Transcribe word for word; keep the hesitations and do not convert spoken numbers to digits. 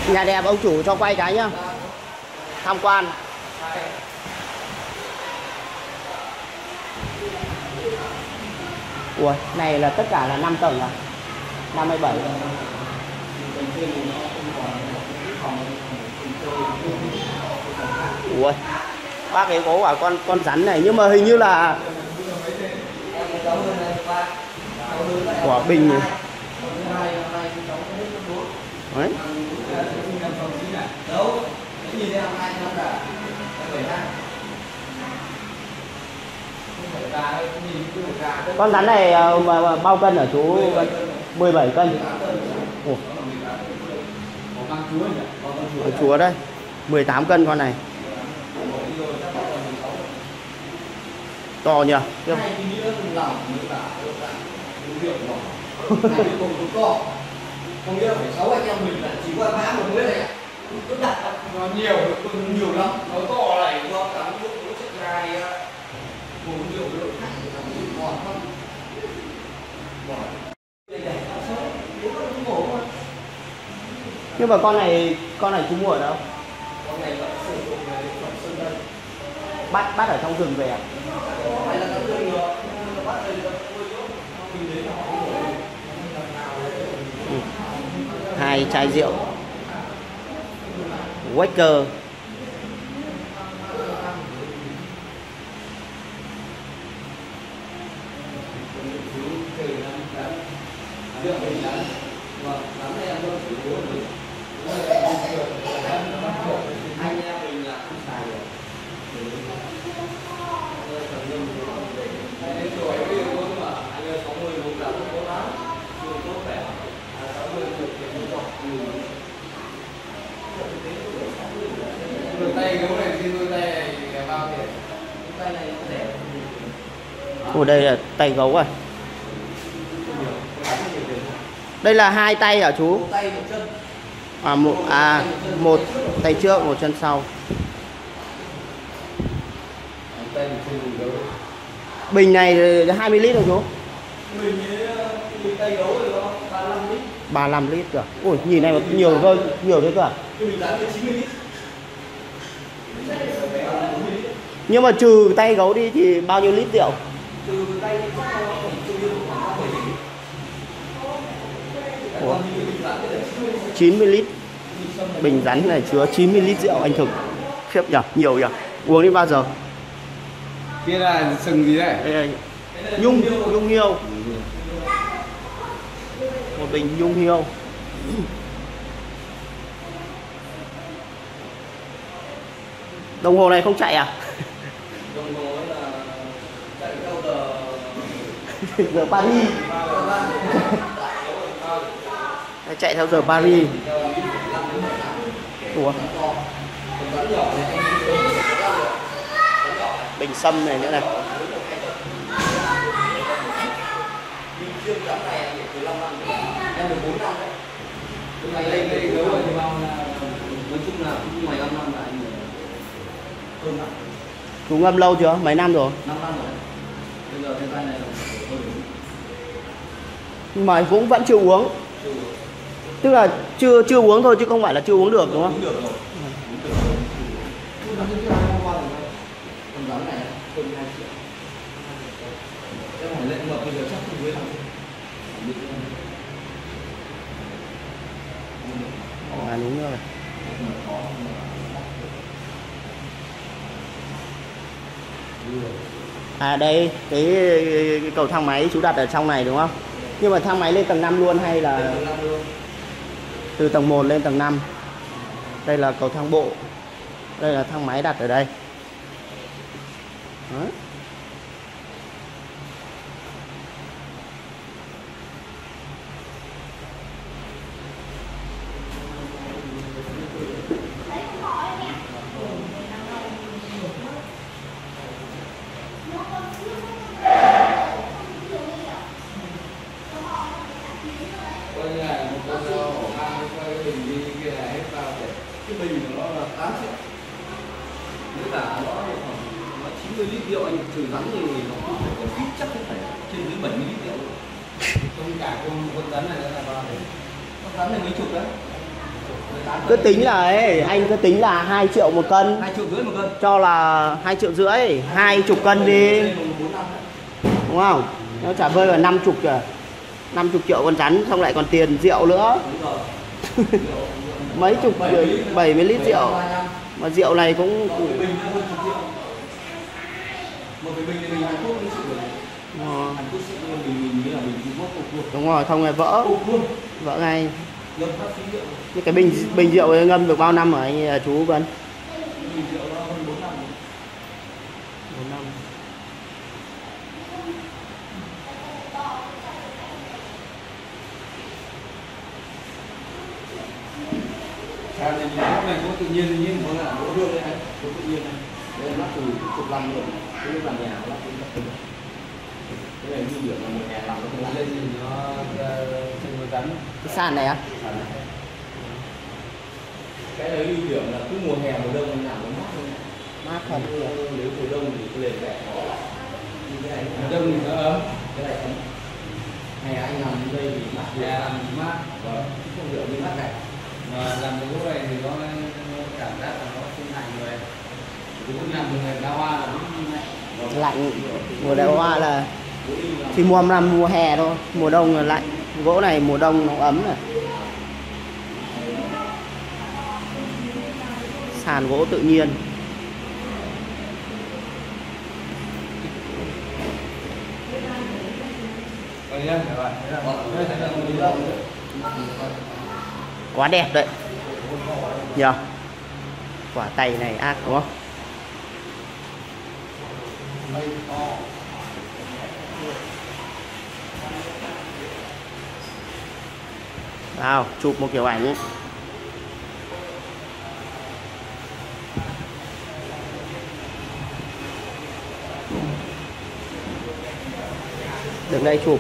Nhà đẹp ông chủ cho quay cái nhá. Tham quan. Ui, này là tất cả là năm tầng à? năm hay bảy? Ui, bác ấy có quả con con rắn này nhưng mà hình như là quả bình này. Đấy. Con rắn này bao cân hả chú? mười bảy cân. Ủa. Chúa đây, mười tám cân con này. To nhỉ? Không nghĩa là phải sáu anh em mình là chỉ có vã một cái này. Cứ đặt nó nhiều, nhiều lắm. Nó to này do tắm nước nó chất gai một nhiều lượng khách tắm nước ngọt không? Nhưng mà con này con này chú mua ở đâu? Con này vẫn sử dụng phần sơn đây. Bắt bắt ở trong rừng về à? Không phải là trong rừng nữa, bắt đây là mình đến nó. Hai chai rượu Wacker. Tay gấu này, đôi tay này bao tiền? Tay này nó rẻ. Ủa đây là tay gấu à? Đây là hai tay hả chú? Một tay một chân. À một à một tay trước, một chân sau. Bình này hai mươi lít rồi chú? Bình với tay gấu thì có ba mươi lăm lít. ba mươi lăm lít cả. Ui nhìn này mà nhiều hơn, nhiều thế cả. Cái bình rắn chín mươi lít. Nhưng mà trừ tay gấu đi thì bao nhiêu lít rượu? Trừ tay đi chắc nó khoảng tương đương khoảng bảy lít. Ủa? chín mươi lít. Bình rắn này chứa chín mươi lít rượu anh Thực. Khiếp nhỉ, nhiều nhỉ. Uống đến bao giờ? Kia là sừng gì đấy? Đây, nhung, nhung hiêu. Một bình nhung hiêu. Đồng hồ này không chạy à? Đồng hồ là chạy theo giờ giờ Paris. Chạy theo giờ Paris. Ủa? Bình sâm này nữa này. em được bốn năm đấy. Cái này đây gấu rồi thì bao là nói chung là cũng ngoài năm năm là anh hơn lắm. Chú ngâm lâu chưa? Mấy năm rồi? năm năm rồi. Bây giờ cái tay này là hơi nhưng mà cũng vẫn chưa uống. Tức là chưa chưa uống thôi chứ không phải là chưa uống được đúng không? uống được rồi. Con rắn này hơn hai triệu. Em hỏi lên ngập bây giờ chắc không với lắm. À đúng rồi. À đây cái, cái cầu thang máy chú đặt ở trong này đúng không? Nhưng mà thang máy lên tầng năm luôn hay là từ tầng một lên tầng năm? Đây là cầu thang bộ. Đây là thang máy đặt ở đây. Đó. Cái bình của nó là tám triệu. Nếu cả nó nó chín mươi lít rượu anh trừ rắn thì nó cũng phải còn ít, chắc cũng phải trên dưới bảy mươi lít rượu. Không cả con con rắn này là bao nhiêu? Con rắn này mấy chục đấy. Cứ tính là ấy, anh cứ tính là hai triệu một cân. hai triệu rưỡi một cân. Cho là hai triệu rưỡi, hai chục cân đi. Đúng không? Nó chả bơi vào năm chục kìa. năm mươi triệu con rắn xong lại còn tiền rượu nữa. Mấy chục, bảy mươi lít rượu. Mà rượu này cũng một cái bình thì mình Hàn Quốc chịu được. Hàn Quốc sẽ mình mình nghĩ là mình Trung Quốc cục luôn. Đúng rồi, không là vỡ. Vỡ ngay. Ngâm phát phí rượu. Như cái bình bình rượu ấy ngâm được bao năm rồi anh chú Vân? Bình rượu nó hơn bốn năm rồi. bốn năm. Cái này gỗ này gỗ tự nhiên tự nhiên có là gỗ hương đấy anh, gỗ tự nhiên này. Đây là lắp từ chục năm rồi, cái lúc làm nhà lắp từ lắp từ. Cái này như kiểu là một nhà làm nó không lên thì nó trên nó rắn. Cái sàn này á? Cái đấy như kiểu là cứ mùa hè mùa đông mình làm nó mát thôi. Mát thật. Nếu mùa đông thì cái nền vẽ nó như cái này. Mùa đông thì nó ấm, cái này ấm. Hay anh làm như đây thì mát, nhà làm mát, vâng, không kiểu như mát này. Mà làm cái gỗ này thì nó cảm giác là nó không hại người. Cũng làm mùa hè đa hoa là cũng như này. Lạnh, mùa đào hoa là thì mùa làm mùa hè thôi, mùa đông là lạnh. Gỗ này mùa đông nó ấm này. Sàn gỗ tự nhiên. Quá đẹp đấy nhờ. Quả tay này ác đúng không? Nào chụp một kiểu ảnh ấy. Đứng đây chụp.